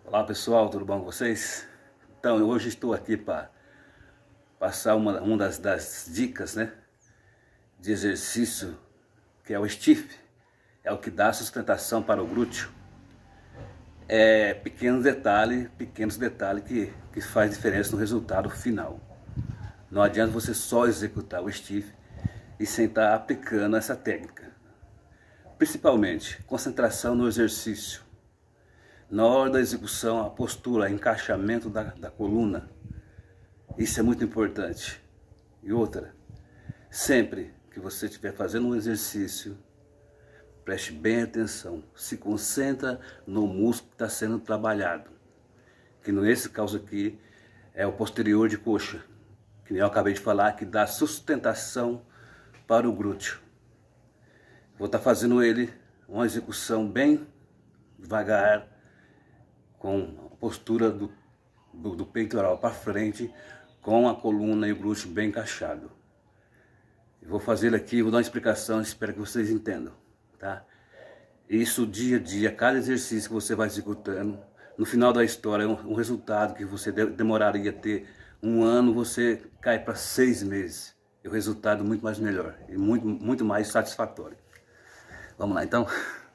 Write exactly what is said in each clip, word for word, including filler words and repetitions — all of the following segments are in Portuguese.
Olá pessoal, tudo bom com vocês? Então, eu hoje estou aqui para passar uma, uma das, das dicas, né, de exercício, que é o stiff, é o que dá sustentação para o glúteo. É pequenos detalhes, pequenos detalhes que, que faz diferença no resultado final. Não adianta você só executar o stiff e sem estar aplicando essa técnica. Principalmente, concentração no exercício. Na hora da execução, a postura, encaixamento da, da coluna, isso é muito importante. E outra, sempre que você estiver fazendo um exercício, preste bem atenção, se concentra no músculo que está sendo trabalhado, que nesse caso aqui é o posterior de coxa, que eu acabei de falar, que dá sustentação para o glúteo. Vou estar fazendo ele, uma execução bem devagar, com a postura do, do, do peitoral para frente, com a coluna e o glúteo bem encaixado. Eu vou fazer ele aqui, vou dar uma explicação, espero que vocês entendam, tá? Isso dia a dia, cada exercício que você vai executando, no final da história, um, um resultado que você de, demoraria a ter um ano, você cai para seis meses. E o resultado muito mais melhor e muito, muito mais satisfatório. Vamos lá então?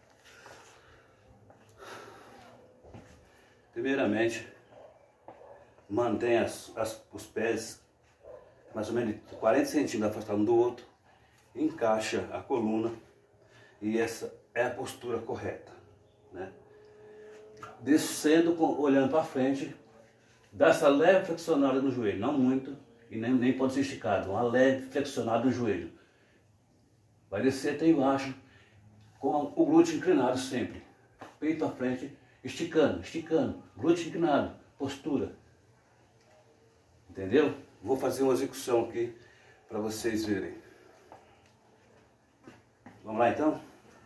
Primeiramente, mantenha as, as, os pés mais ou menos quarenta centímetros afastados um do outro, encaixa a coluna e essa é a postura correta, né? Descendo, com, olhando para frente, dá essa leve flexionada no joelho, não muito e nem, nem pode ser esticado, uma leve flexionada no joelho. Vai descer até embaixo, com o glúteo inclinado sempre, peito à frente, esticando, esticando, glúteo inclinado, postura. Entendeu? Vou fazer uma execução aqui para vocês verem. Vamos lá então?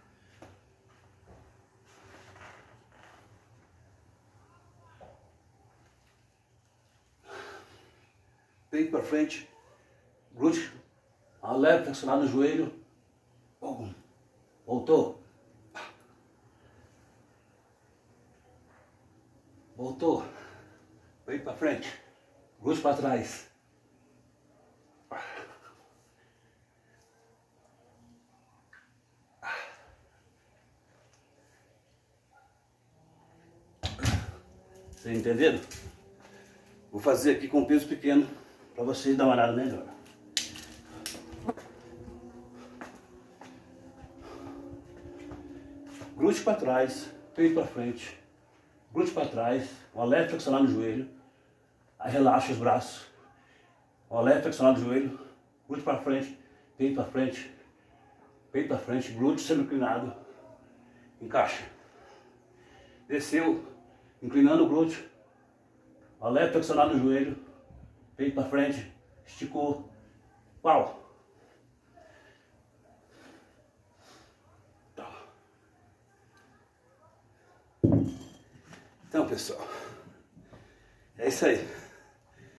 Peito para frente, glúteo, uma leve flexionada no joelho. Voltou. Voltou. Peito para frente. Glúteo para trás. Vocês entenderam? Vou fazer aqui com peso pequeno para vocês darem uma olhada melhor. Glúteo para trás, peito para frente. Glúteo para trás, uma leve flexionada no joelho, aí relaxa os braços, uma leve flexionada no joelho, glúteo para frente, peito para frente, peito para frente, glúteo sendo inclinado, encaixa. Desceu, inclinando o glúteo, uma leve flexionada no joelho, peito para frente, esticou, pau. Então pessoal, é isso aí.